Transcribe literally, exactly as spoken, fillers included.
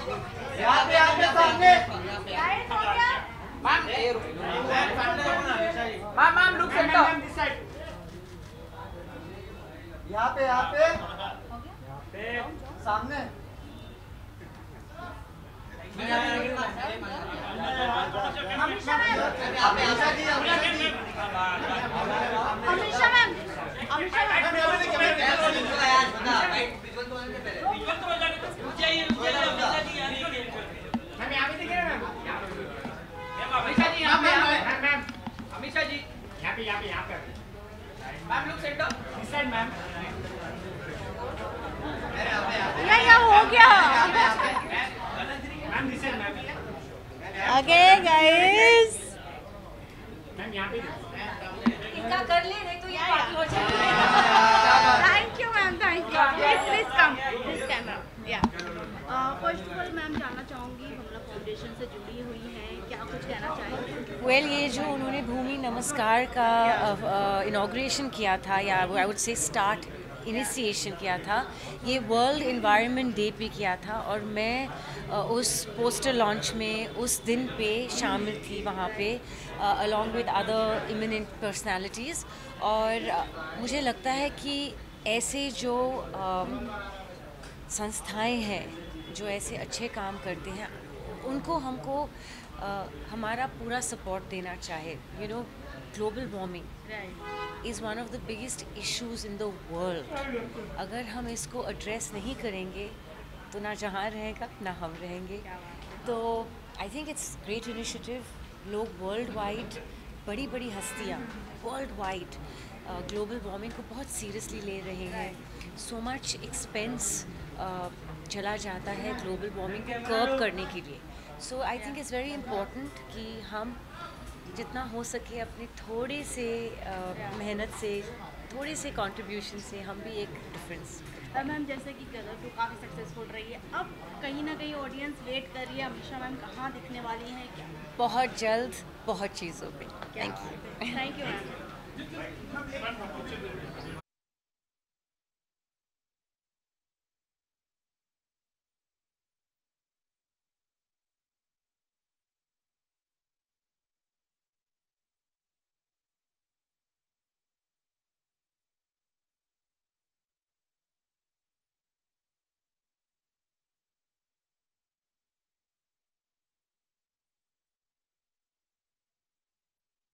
यहाँ पे यहाँ पे सामने ma'am ma'am ma'am look centre यहाँ पे यहाँ पे सामने Amisha ma'am Amisha ji Amisha ji Amisha ma'am Amisha ma'am Amisha ji यहाँ पे यहाँ पे मैम अमीषा जी यहाँ पे यहाँ पे यहाँ पे ma'am look centre this side ma'am या या हो गया ma'am this side ma'am okay guys ma'am यहाँ पे इनका कर ले नहीं तो ये बाकी हो जाएगा thank you ma'am thank you please please come this camera या फर्स्ट ऑफ ऑल मैम जानना चाहूँगी हमला फाउंडेशन से जुड़ी हुई हैं क्या कुछ कहना चाहेंगे वेल well, ये जो उन्होंने भूमि नमस्कार का इनाग्रेशन किया था या I would say start initiation किया था, ये वर्ल्ड एनवायरनमेंट डे पे किया था और मैं uh, उस पोस्टर लॉन्च में उस दिन पे शामिल थी वहाँ पे along with other eminent personalities. और uh, मुझे लगता है कि ऐसे जो uh, संस्थाएं हैं जो ऐसे अच्छे काम करते हैं उनको हमको uh, हमारा पूरा सपोर्ट देना चाहिए। You know global warming is one of the biggest issues in the world. अगर हम इसको एड्रेस नहीं करेंगे तो ना जहाँ रहेगा ना हम रहेंगे। तो I think it's great initiative. लोग वर्ल्ड वाइड बड़ी बड़ी हस्तियाँ वर्ल्ड वाइड ग्लोबल वार्मिंग को बहुत सीरियसली ले रहे हैं। सो मच एक्सपेंस चला जाता है ग्लोबल वार्मिंग को कर्ब करने के लिए। So I think it's very important कि हम जितना हो सके अपने थोड़े से uh, मेहनत से थोड़े से कंट्रीब्यूशन से हम भी एक डिफरेंस। मैम जैसे कि कलर टू काफ़ी सक्सेसफुल रही है, अब कहीं ना कहीं ऑडियंस वेट कर रही है अमीषा मैम कहाँ दिखने वाली हैं क्या? बहुत जल्द बहुत चीज़ों पे। Thank you thank you ma'am.